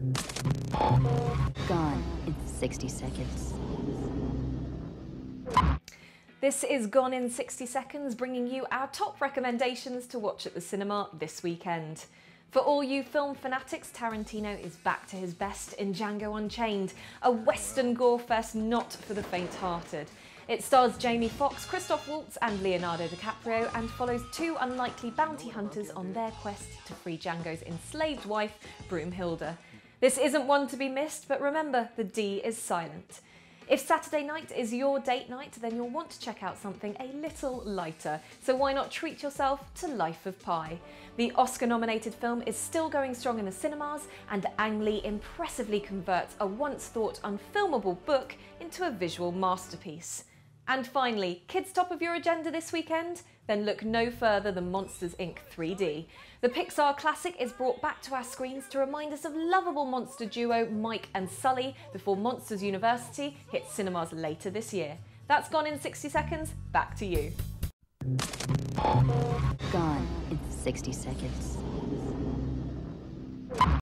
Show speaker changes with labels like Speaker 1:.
Speaker 1: Gone in 60 seconds.
Speaker 2: This is Gone in 60 Seconds, bringing you our top recommendations to watch at the cinema this weekend. For all you film fanatics, Tarantino is back to his best in Django Unchained, a western gore fest not for the faint-hearted. It stars Jamie Foxx, Christoph Waltz and Leonardo DiCaprio and follows two unlikely bounty hunters on their quest to free Django's enslaved wife, Broomhilda. This isn't one to be missed, but remember, the D is silent. If Saturday night is your date night, then you'll want to check out something a little lighter, so why not treat yourself to Life of Pi? The Oscar-nominated film is still going strong in the cinemas, and Ang Lee impressively converts a once-thought unfilmable book into a visual masterpiece. And finally, kids top of your agenda this weekend? Then look no further than Monsters, Inc. 3D. The Pixar classic is brought back to our screens to remind us of lovable monster duo Mike and Sully before Monsters University hits cinemas later this year. That's Gone in 60 Seconds, back to you.
Speaker 1: Gone in 60 seconds.